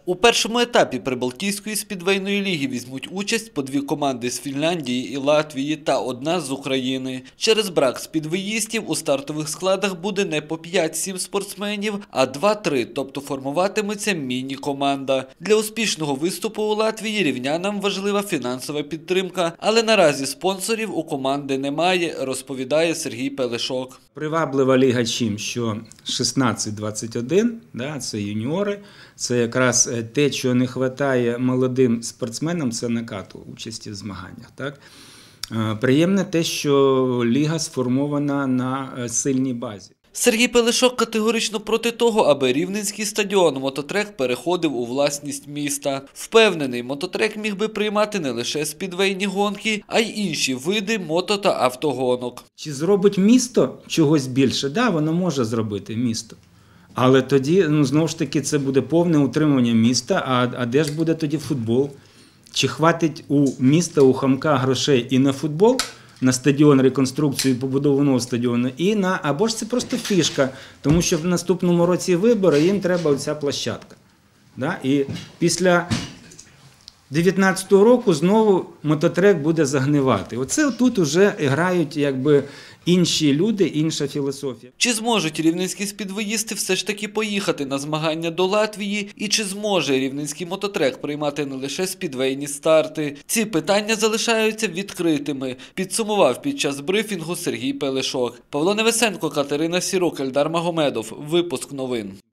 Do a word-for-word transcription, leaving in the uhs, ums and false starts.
У першому етапі Прибалтійської спідвейної ліги візьмуть участь по дві команди з Фінляндії і Латвії та одна з України. Через брак спідвеїстів у стартових складах буде не по п'ять-сім спортсменів, а два-три, тобто формуватиметься міні-команда. Для успішного виступу у Латвії рівнянам важлива фінансова підтримка, але наразі спонсорів у команди немає, розповідає Сергій Пелешок. Приваблива ліга чим? Що шістнадцять двадцять один, да, це юніори, це якраз те, що не вистачає молодим спортсменам, це накату, участі в змаганнях. Так? Приємне те, що ліга сформована на сильній базі. Сергій Пелешок категорично проти того, аби Рівненський стадіон «Мототрек» переходив у власність міста. Впевнений, «Мототрек» міг би приймати не лише спідвейні гонки, а й інші види мото- та автогонок. Чи зробить місто чогось більше? Так, да, воно може зробити місто. Але тоді, ну, знову ж таки, це буде повне утримання міста, а, а де ж буде тоді футбол? Чи хватить у міста, у Хамка грошей і на футбол, на стадіон, реконструкцію побудованого стадіону, і на, або ж це просто фішка, тому що в наступному році вибори, їм треба оця площадка. Да? І після дев'ятнадцятого року знову мототрек буде загнивати. Оце тут вже грають якби інші люди, інша філософія. Чи зможуть рівненські спідвеїсти все ж таки поїхати на змагання до Латвії? І чи зможе рівненський мототрек приймати не лише спідвейні старти? Ці питання залишаються відкритими, підсумував під час брифінгу Сергій Пелешок. Павло Невесенко, Катерина Сірук, Ельдар Магомедов. Випуск новин.